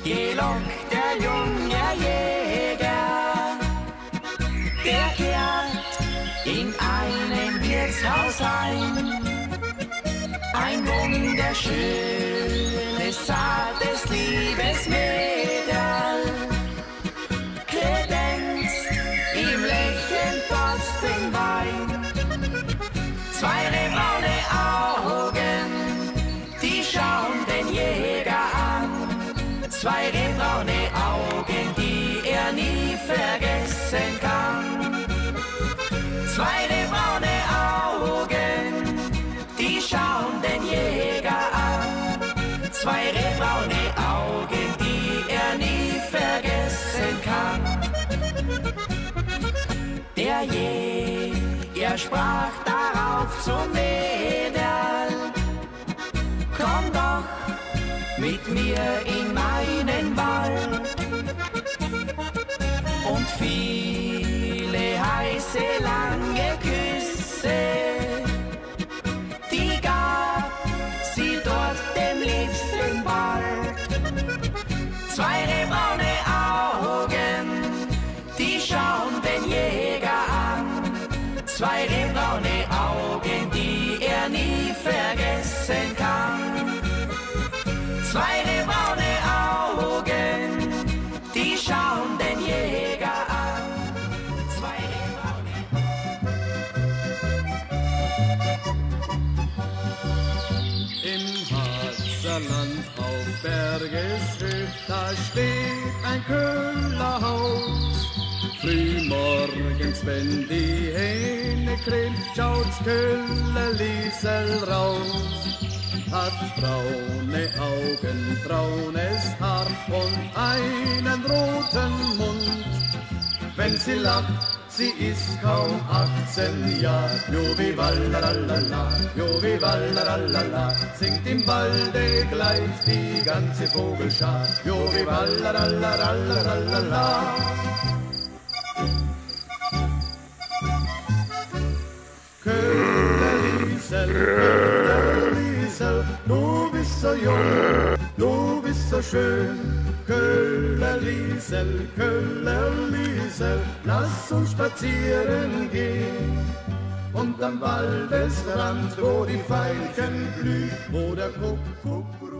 gelockt der junge Jäger, der kehrt in einem Wirtshaus ein wunderschönes, zartes Liebesmädel, kredenzt ihm lächelnd trotzdem Wein. Zwei rehbraune Augen, die schauen den Jäger an. Zwei rehbraune Augen, die er nie vergessen kann. Zwei rehbraune Augen, die schauen den Jäger an. Zwei rehbraune Augen, die er nie vergessen kann. Der Jäger sprach darauf zum Mädel: Komm doch mit mir in meinen Wald. Und viele heiße, lange Küsse, die gab sie dort dem liebsten bald. Zwei rehbraune Augen, die schauen den Jäger an. Zwei rehbraune Augen, die er nie vergessen kann. Zwei rehbraune Augen, die schauen den Jäger an. Zwei rehbraune Im Wasserland auf Bergeshöhe, da steht ein Köhlerhaus. Frühmorgens, wenn die Hähne krähen, schaut's Köhlerliesel raus. Hat braune Augen, braunes Haar und einen roten Mund. Wenn sie lacht, sie ist kaum 18 Jahre. Jubiwallalalala, jubiwallalalala, singt im Walde gleich die ganze Vogelschar. Jubiwallalalala. Köhlerliesel, Köhlerliesel, du bist so jung, du bist so schön. Köhlerliesel, Köhlerliesel, lass uns spazieren gehen. Und am Waldesrand, wo die Veilchen blühen, wo der Kuckuck